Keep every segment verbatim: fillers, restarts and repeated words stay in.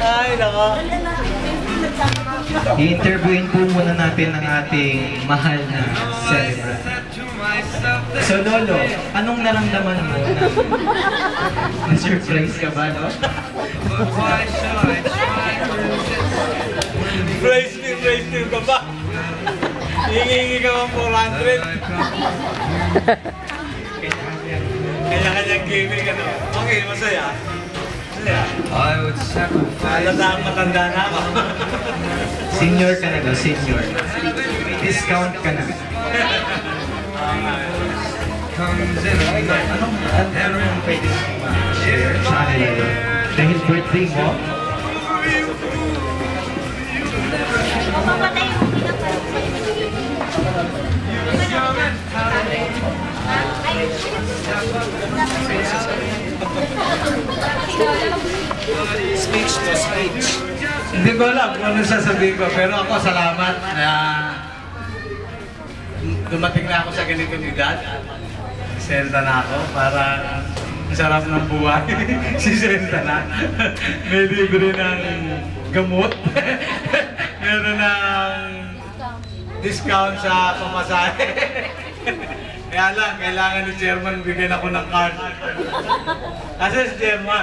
Ay, nako. I-interviewin po muna natin ang ating mahal na celebrant. So Lolo, anong naramdaman mo na na-surprise ka ba, no? Praise me, praise me ka ba? Hingi-hingi ka bang four hundred? Kanya-kanyang gimmick ka, no? Okay, masaya. Masaya. Alata ang matanda na ako. Senior ka na daw, senior. May discount ka na. Anong, ano yung pwede share sa kanila? Dahil birthday mo? Speech to speech. Hindi ko alam kung ano sasabihin ko, pero ako salamat na dumating na ako sa ganitong edad. Senta na ako para masarap ng buhay. Sisenta na. May libre ng gamot. Meron ng discount sa pamasahe. Kaya lang, kailangan ni Chairman bigyan ako ng card. Kasi si Chairman,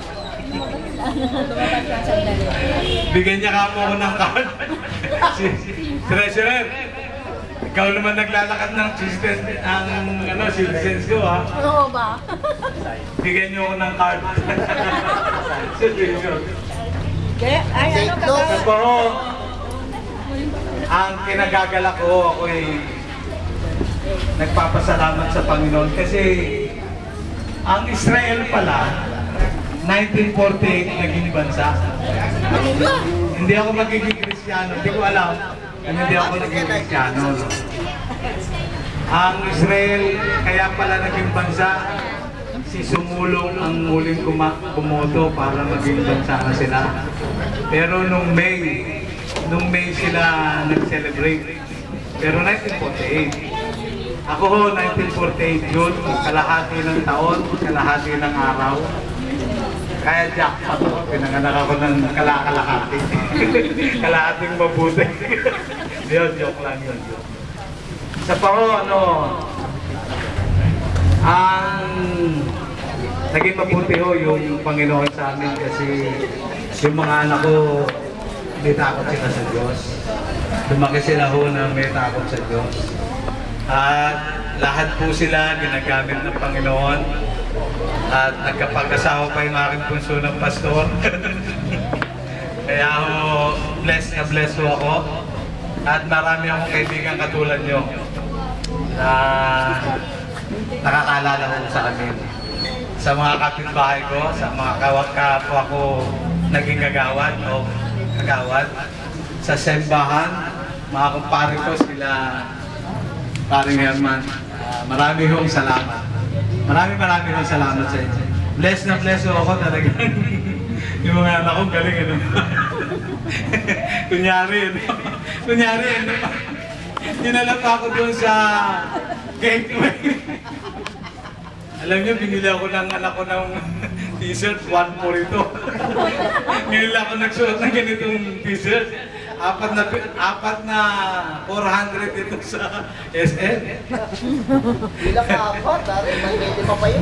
bigyan niya ka mo ako ng card. Si Treasurer, ikaw naman naglalakad ng citizens, ang ano, citizens ko, ha? Oo ba? Bigyan niyo ako ng card. Ay, ano ka ba? Ako, ang kinagagalak ko, ako'y nagpapasalamat sa Panginoon kasi ang Israel pala, nineteen forty-eight naging bansa. Hindi ako magiging Kristiyano, hindi ko alam kung hindi ako naging Kristiyano. Ang Israel kaya pala naging bansa, si Sumulong ang muling kumoto para maging bansa na sila. Pero nung May, nung May sila nag-celebrate. Pero nineteen forty-eight. Ako ho, nineteen forty-eight yun, kalahati ng taon, kalahati ng araw. Kaya jackpot ako, pinanganak ako ng kalakalahati. Kalahating mabuti. Yun, joke lang yun. Sa pa ho, ano, ang naging mabuti ho yung Panginoon sa amin kasi yung mga anak ko, may takot sila sa Diyos. Lumaki sila ho na may takot sa Diyos. At lahat po sila ginagamit ng Panginoon. At nagkapag-asawa pa yung aking punso ng pastor. Kaya ho, blessed na blessed ho ako. At marami akong kaibigan katulad nyo na nakakaalala ko sa amin. Sa mga kapitbahay ko, sa mga kapwa ko naging kagawad o kagawad. Sa simbahan, mga kumpare ko sila Paring Herman, uh, marami hong salamat. Marami marami hong salamat sa inyo. Bless na bless ho ako talaga. Yung mga anak ko galing ano. Kunyari ano. Kunyari ano. Dinala pa ako doon sa gateway. Alam niyo, binili ako ng anak ko ng t-shirt, one for ito. Ngayon lang ako nagsuot ng ganitong t-shirt. Apat na, apat na four hundred ito sa S N. Bilang ka apat, dahil may medyo pa pa yun.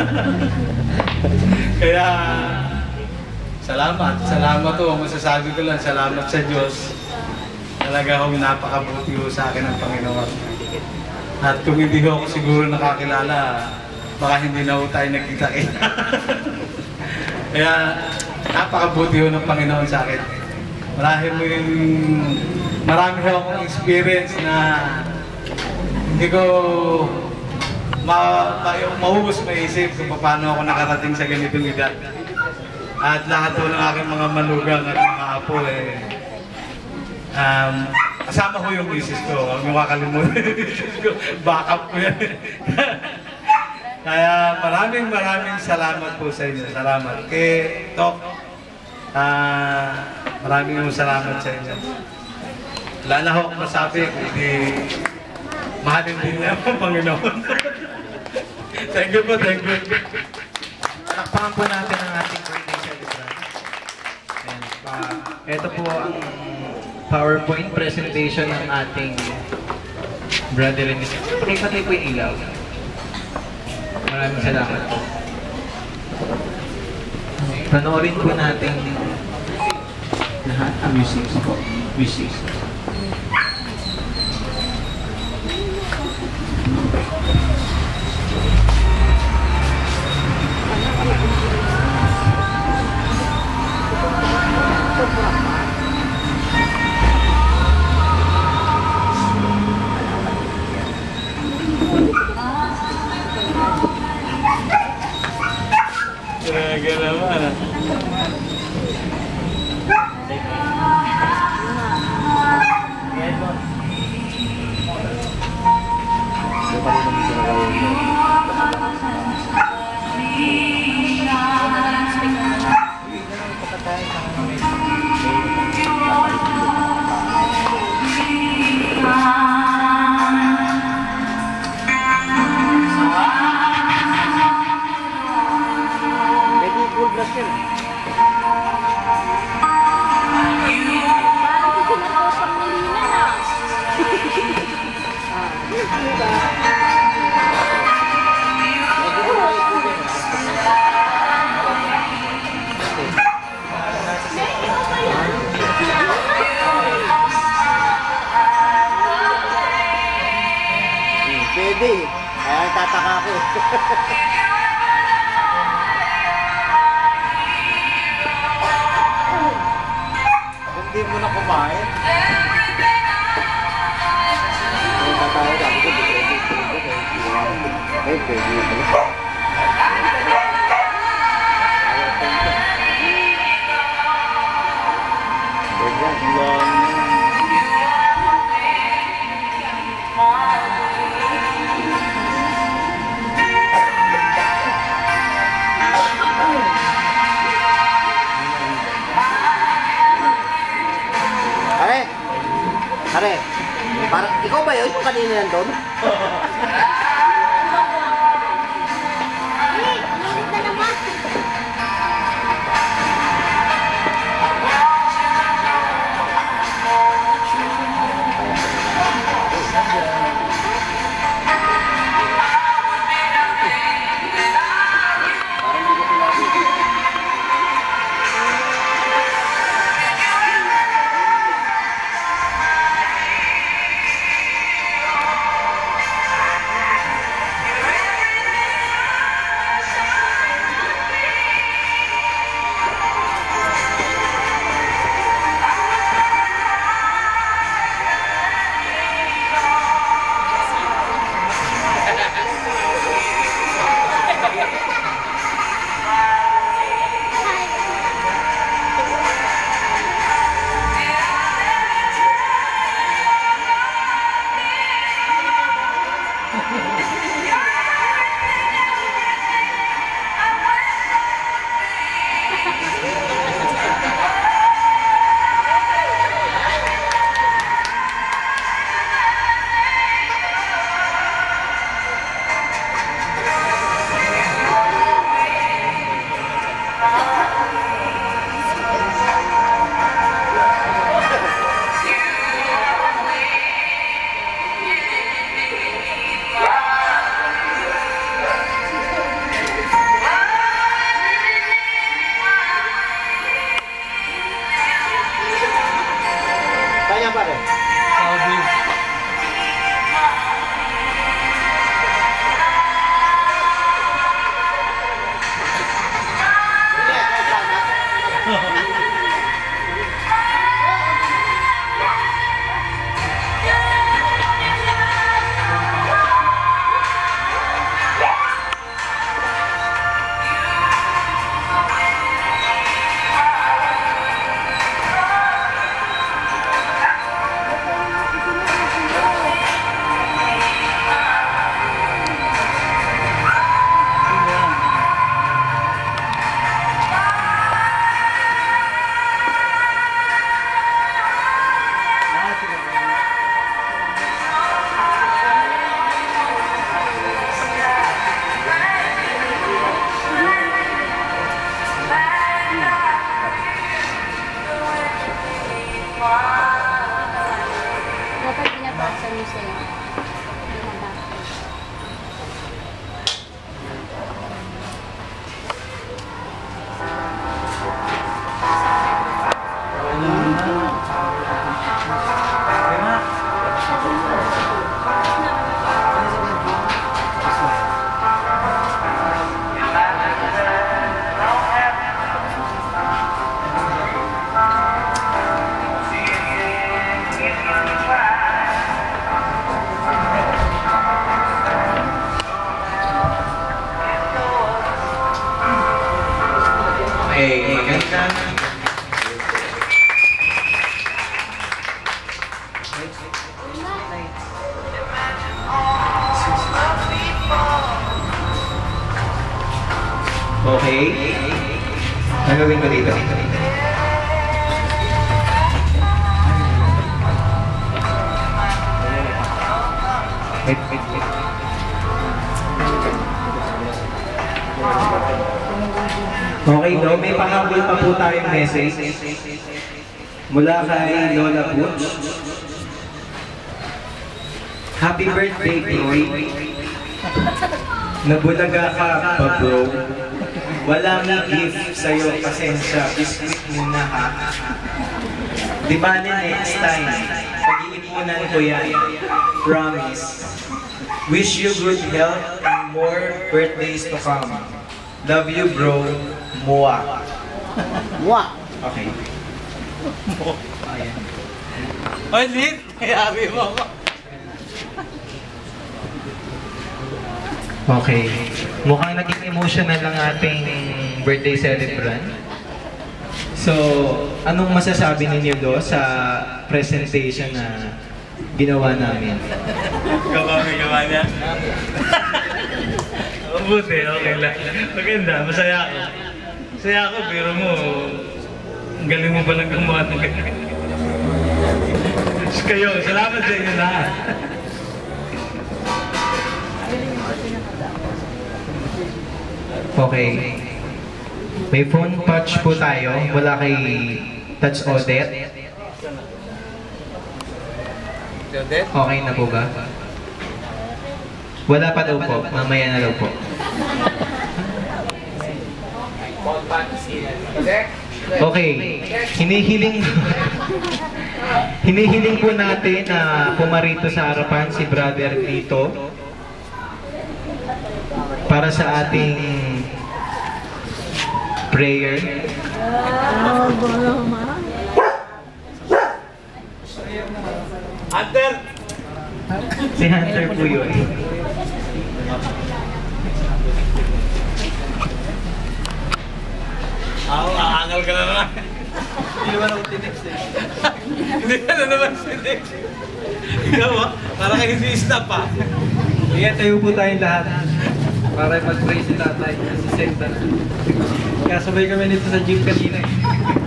Kaya, salamat. Salamat to. Masasabi ko lang, salamat sa Diyos. Talaga akong napakabuti ho sa akin ng Panginoon. At kung hindi ho ako siguro nakakilala, baka hindi na ho tayo nagkita-kita. Kaya, napakabuti ho ng Panginoon sa akin. Marami mo yung, marami ho akong experience na hindi ko ma, ma, maubos maisip kung paano ako nakarating sa ganitong edad. At lahat po ng aking mga manugang at mga apo eh, um, kasama ko yung misis ko. Huwag mo kakalimutan yung misis ko. Backup ko yan. Kaya maraming maraming salamat po sa inyo. Salamat. Kay Tok, uh, maraming salamat sa inyo. Wala na akong masabi, kundi mahalin din niya ang Panginoon. Thank you po, thank you. Takpakan po natin ang ating birthday celebrant. Ito po ang PowerPoint presentation ng ating brother and sister. Pakipatay po yung ilaw. Maraming salamat po. Panoorin po natin lahat ang music po. Music. Grabe naman ah. Pwede. Kaya tataka ko. Hindi mo na kumain. Ay, tataka ko. Sabi ko, ay, pwede pala. Are, are, parang ikaw ba yun yung kanina nandun? Okay, magandang Okay. Ano gawin ko dito? Wait, wait, wait. Okay, no? May pahabol pa po tayong message mula kay Lola Butch. Happy birthday, Troy. Nabulaga ka pa, bro. Walang gift sa'yo, pasensya. Biscuit muna ha. Di ba next time, pag-iipunan ko yan. Promise. Wish you good health and more birthdays to come. Love you, bro. Mua. Mua. Okay. Ayan. Oy, Lid! Hayabi mo ako. Okay. Mukhang naging emotional ang ating birthday celebrant. So, anong masasabi ninyo do sa presentation na ginawa namin? Kapag gawa niya. Mabuti, okay lang. Maganda, masaya ako. Masaya ako, pero mo, ang galing mo palang gumawa ng ganyan. Kayo, salamat sa inyo lahat. Okay. May phone patch po tayo mula kay Touch Odette. Okay na po ba? Wala pa daw po. Mamaya na daw po. Okay. Hinihiling Hinihiling po natin na pumarito sa harapan si Brother Tito para sa ating prayer. Hunter! Si Hunter po yun. Ako, aangal ka na naman. Hindi naman ako tinex eh. Hindi ka na naman tinex. Ikaw ah, parang kayo hindi stop ah. Kaya tayo po tayong lahat para mag-pray si tatay si Senta. Kaya sabay kami nito sa gym kanina eh.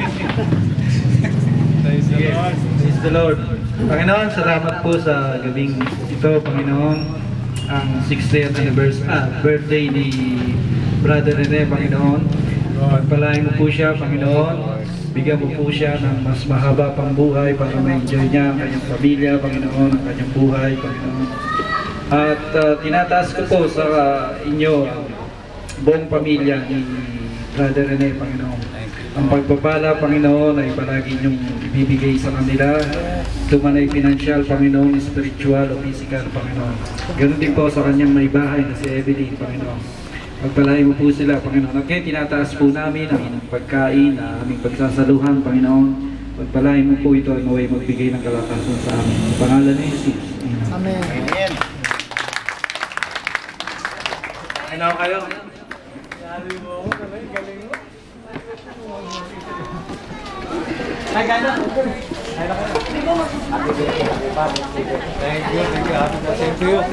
Praise the Lord. Praise the Lord. Panginoon, salamat po sa gabing ito, Panginoon. Ang sixtieth anniversary, ah, birthday ni Brother Rene, Panginoon. Pagpalain mo po siya, Panginoon. Bigyan mo po siya ng mas mahaba pang buhay para ma-enjoy niya ang kanyang pamilya, Panginoon, ang kanyang buhay, Panginoon. At uh, tinataas ko po sa uh, inyo ang buong pamilya ni Brother Rene, Panginoon. Ang pagpapala, Panginoon, ay palagi niyong ibibigay sa kanila. Tuman ay financial, Panginoon, spiritual o physical, Panginoon. Ganon din po sa kanyang may bahay na si Evelyn, Panginoon. Pagpalain mo po sila, Panginoon. At ngayon, tinataas po namin ang inyong pagkain, ang aming pagsasaluhan, Panginoon. Pagpalain mo po ito ay maway magbigay ng kalakasan sa amin. Sa pangalan ni Jesus. Amen. Amen. Ano kayo? Sabi mo ako, galing mo. Ay, gana. Ay, na kayo. Thank you, thank you. Happy birthday to you.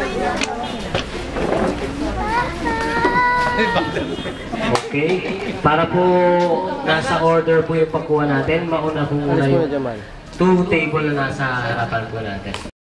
Okay. Para po nasa order po yung pagkuha natin, mauna po muna yung two table na nasa harapan po natin.